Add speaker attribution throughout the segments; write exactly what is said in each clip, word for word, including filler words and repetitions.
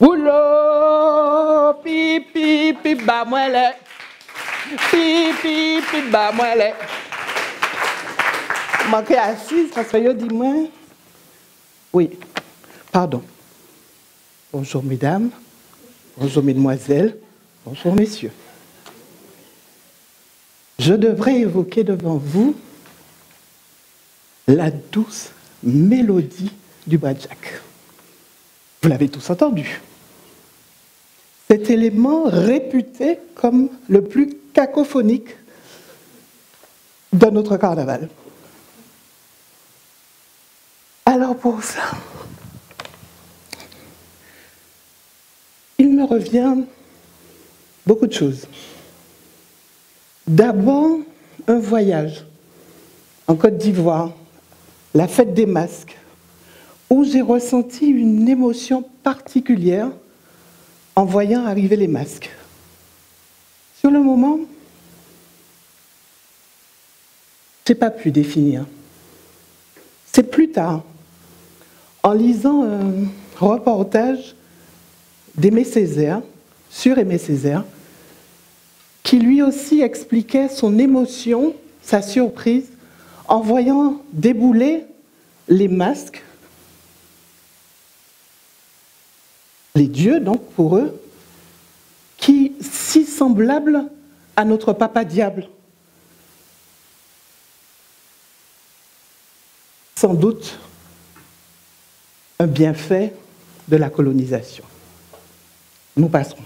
Speaker 1: Boulot, pi, pi, pi, ba, moi, les. Pi, pi, pi, ba, moi, les. Manqué assise, parce que je dis, moi. Oui, pardon. Bonjour, mesdames. Bonjour, mesdemoiselles. Bonjour, messieurs. Je devrais évoquer devant vous la douce mélodie du Bradjak. Vous l'avez tous entendu. Cet élément réputé comme le plus cacophonique de notre carnaval. Alors pour ça, il me revient beaucoup de choses. D'abord, un voyage en Côte d'Ivoire, la fête des masques, où j'ai ressenti une émotion particulière en voyant arriver les masques. Sur le moment, je n'ai pas pu définir. C'est plus tard, en lisant un reportage d'Aimé Césaire, sur Aimé Césaire, qui lui aussi expliquait son émotion, sa surprise, en voyant débouler les masques, les dieux, donc, pour eux, qui si semblables à notre papa diable. Sans doute un bienfait de la colonisation. Nous passerons.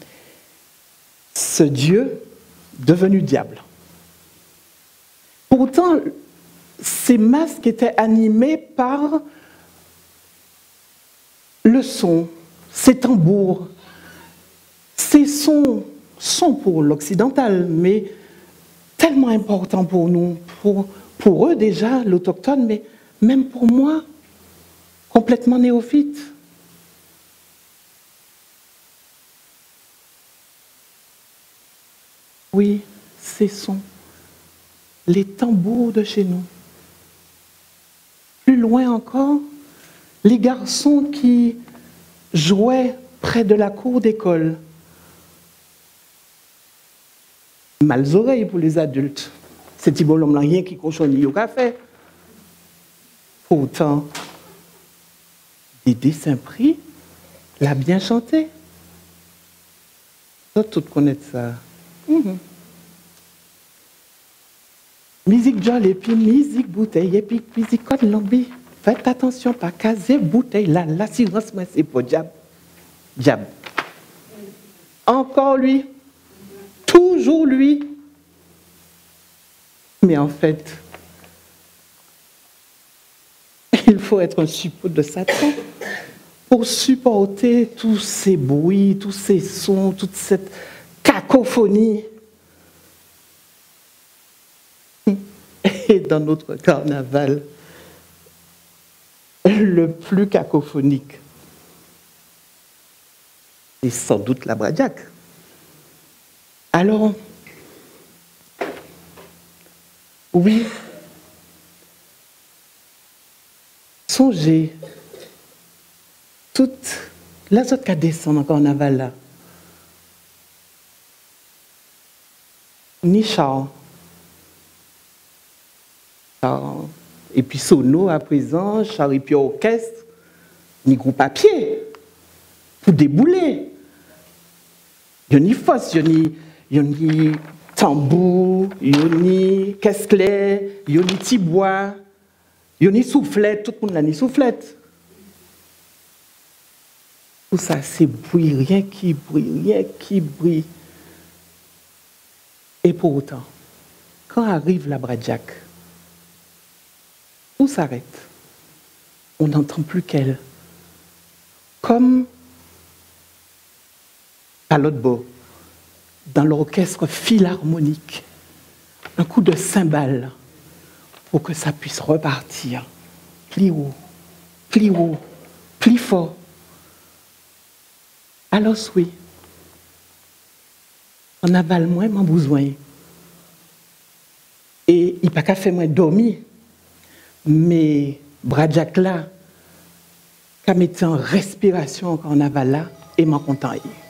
Speaker 1: Ce Dieu devenu diable. Pourtant, ces masques étaient animés par le son, ces tambours. Ces sons sont pour l'occidental, mais tellement importants pour nous, pour, pour eux déjà, l'autochtone, mais même pour moi, complètement néophyte. Oui, ces sons, les tambours de chez nous. Plus loin encore, les garçons qui jouaient près de la cour d'école. Mal oreilles pour les adultes. C'est petit bonhomme là, rien qui cochonne au café. Pourtant, Dédé Saint-Prix l'a bien chanté. Vous tous connaissez ça. Mm-hmm. Musique Joll et puis musique bouteille et puis musique code lambi. Faites attention, pas caser bouteille là, l'assurance, moi c'est pour diable. Diable. Encore lui. Toujours lui. Mais en fait, il faut être un suppôt de Satan pour supporter tous ces bruits, tous ces sons, toute cette cacophonie. Et dans notre carnaval, le plus cacophonique, c'est sans doute la Bradjak. Alors, oui, songez, toute la autres qui descendent en carnaval là, ni char, char, et puis sono à présent, char et puis orchestre, ni groupe papier, pour débouler. Il y a ni fosse, il y a ni, il y a ni tambour, il y a ni caisse-clé, il y a ni tibois, il y a ni soufflette, tout le monde a ni soufflette. Tout ça, c'est bruit, rien qui brille, rien qui brille. Et pour autant, quand arrive la Bradjak, tout s'arrête. On n'entend plus qu'elle. Comme à l'autre bord, dans l'orchestre philharmonique, un coup de cymbale pour que ça puisse repartir. Plus haut, plus haut, plus fort. Alors oui, on avale moins mon besoin. Et il n'y a pas qu'à faire moins dormir. Mais Bradjak là, qu'à mettre en respiration quand on avale là, et m'a content.